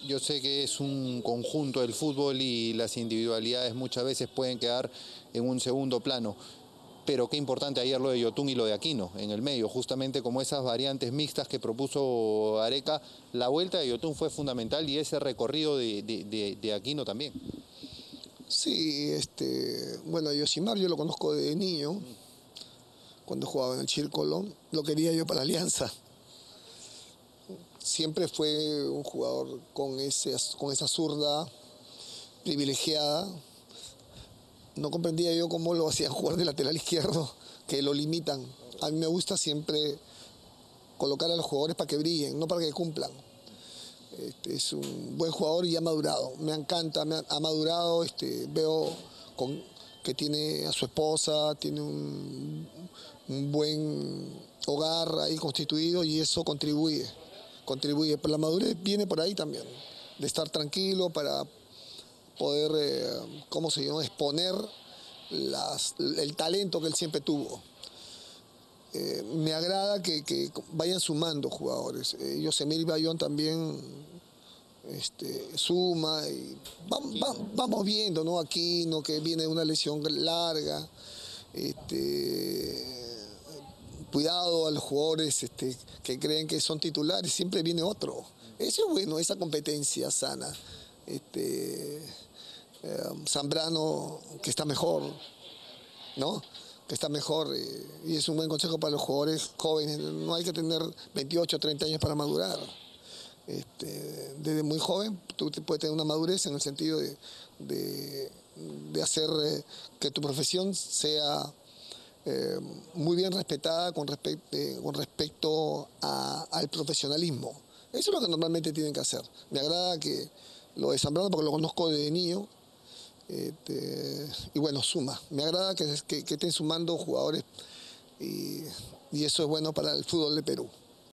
Yo sé que es un conjunto del fútbol y las individualidades muchas veces pueden quedar en un segundo plano. Pero qué importante ayer lo de Yotún y lo de Aquino en el medio, justamente como esas variantes mixtas que propuso Areca. La vuelta de Yotún fue fundamental y ese recorrido de Aquino también. Sí, bueno, Yosimar yo lo conozco de niño, cuando jugaba en el Círculo, lo quería yo para la Alianza. Siempre fue un jugador con esa zurda privilegiada. No comprendía yo cómo lo hacían jugar de lateral izquierdo, que lo limitan. A mí me gusta siempre colocar a los jugadores para que brillen, no para que cumplan. Es un buen jugador y ha madurado. Me encanta, ha madurado. Veo que tiene a su esposa, tiene un buen hogar ahí constituido y eso contribuye. Pero la madurez viene por ahí también, de estar tranquilo para poder, ¿cómo se llama?, exponer el talento que él siempre tuvo. Me agrada que vayan sumando jugadores. Yosemir Bayón también suma y vamos viendo, ¿no? Aquino, que viene de una lesión larga. Cuidado a los jugadores que creen que son titulares, siempre viene otro. Eso es bueno, esa competencia sana. Zambrano, que está mejor, ¿no? Que está mejor y es un buen consejo para los jugadores jóvenes. No hay que tener 28 o 30 años para madurar. Desde muy joven tú puedes tener una madurez en el sentido de hacer que tu profesión sea muy bien respetada con respecto al profesionalismo. Eso es lo que normalmente tienen que hacer. Me agrada que lo de Zambrano porque lo conozco de niño. Y bueno, suma. Me agrada que estén sumando jugadores y eso es bueno para el fútbol de Perú.